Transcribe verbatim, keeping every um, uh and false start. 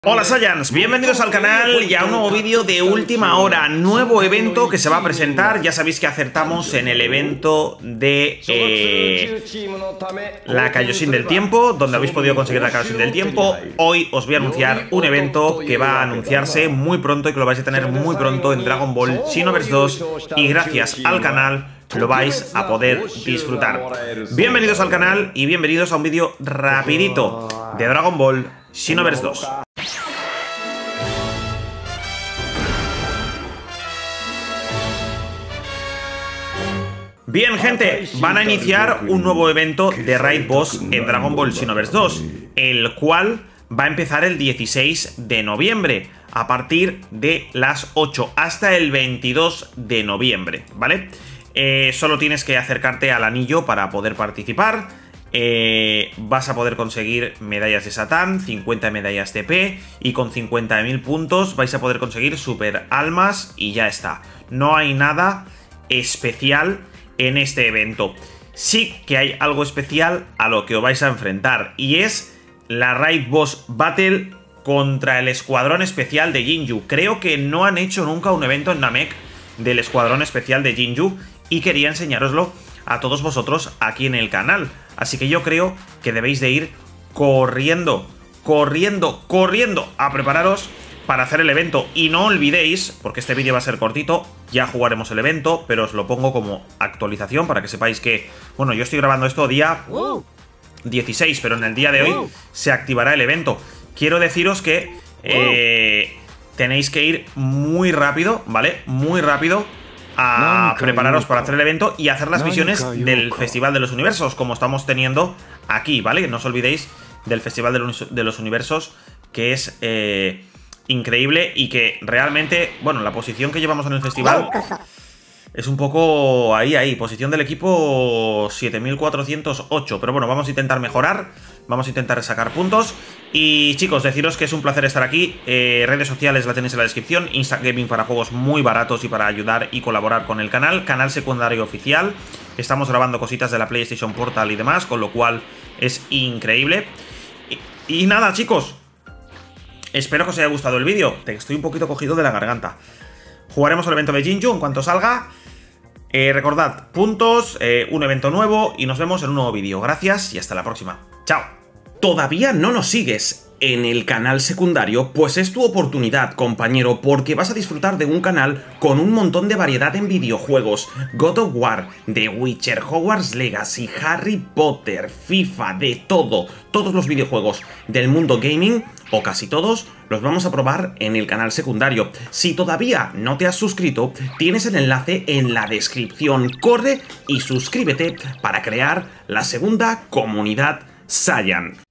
Hola Saiyans, bienvenidos al canal y a un nuevo vídeo de última hora, nuevo evento que se va a presentar. Ya sabéis que acertamos en el evento de eh, la Kaioshin del tiempo, donde habéis podido conseguir la Kaioshin del tiempo. Hoy os voy a anunciar un evento que va a anunciarse muy pronto y que lo vais a tener muy pronto en Dragon Ball Xenoverse dos, y gracias al canal lo vais a poder disfrutar. Bienvenidos al canal y bienvenidos a un vídeo rapidito de Dragon Ball Xenoverse dos. Bien, gente, van a iniciar un nuevo evento de Raid Boss en Dragon Ball Xenoverse dos, el cual va a empezar el dieciséis de noviembre, a partir de las ocho hasta el veintidós de noviembre, ¿vale? Eh, solo tienes que acercarte al anillo para poder participar. Eh, vas a poder conseguir medallas de Satán, cincuenta medallas T P, y con cincuenta mil puntos vais a poder conseguir super almas y ya está. No hay nada especial en este evento. Sí que hay algo especial a lo que os vais a enfrentar, y es la Raid Boss Battle contra el Escuadrón Especial de Jinju. Creo que no han hecho nunca un evento en Namek del Escuadrón Especial de Jinju, y quería enseñároslo a todos vosotros aquí en el canal. Así que yo creo que debéis de ir corriendo, corriendo, corriendo a prepararos para hacer el evento. Y no olvidéis, porque este vídeo va a ser cortito, ya jugaremos el evento, pero os lo pongo como actualización para que sepáis que, bueno, yo estoy grabando esto día dieciséis, pero en el día de hoy se activará el evento. Quiero deciros que eh, tenéis que ir muy rápido, ¿vale? Muy rápido a prepararos para hacer el evento y hacer las misiones del Festival de los Universos, como estamos teniendo aquí, ¿vale? No os olvidéis del Festival de los Universos, que es eh, increíble, y que realmente, bueno, la posición que llevamos en el festival es un poco ahí, ahí, posición del equipo siete mil cuatrocientos ocho, pero bueno, vamos a intentar mejorar, vamos a intentar sacar puntos. Y chicos, deciros que es un placer estar aquí. eh, Redes sociales la tenéis en la descripción. Instant Gaming para juegos muy baratos y para ayudar y colaborar con el canal. Canal secundario oficial. Estamos grabando cositas de la PlayStation Portal y demás, con lo cual es increíble. Y, y nada, chicos, espero que os haya gustado el vídeo. Estoy un poquito cogido de la garganta. Jugaremos el evento de Jinju en cuanto salga. Eh, recordad, puntos, eh, un evento nuevo, y nos vemos en un nuevo vídeo. Gracias y hasta la próxima. Chao. ¿Todavía no nos sigues en el canal secundario? Pues es tu oportunidad, compañero, porque vas a disfrutar de un canal con un montón de variedad en videojuegos. God of War, The Witcher, Hogwarts Legacy, Harry Potter, FIFA, de todo. Todos los videojuegos del mundo gaming, o casi todos, los vamos a probar en el canal secundario. Si todavía no te has suscrito, tienes el enlace en la descripción. Corre y suscríbete para crear la segunda comunidad Saiyan.